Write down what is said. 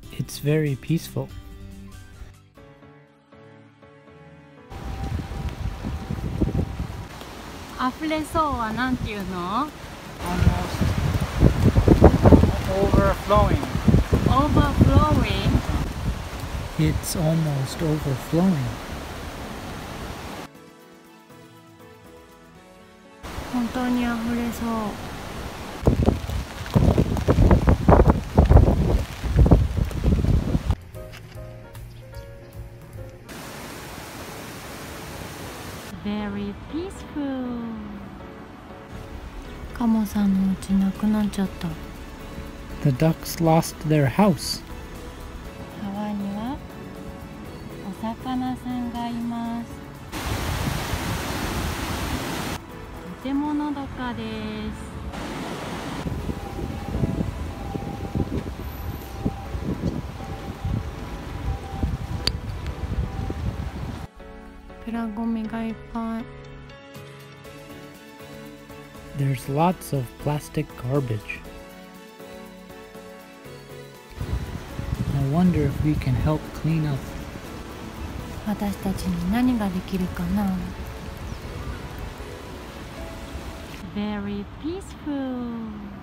It's very peaceful. 溢れそうはなんていうの？ Almost overflowing. Overflowing? It's almost overflowing. 本当に溢れそう。Very peaceful. カモさんの家なくなっちゃった。 The ducks lost their house. 川にはお魚さんがいます。とてものどかです。プラゴミがいっぱい。 There's lots of plastic garbage. I wonder if we can help clean up. 私たちに何ができるかな？ Very peaceful.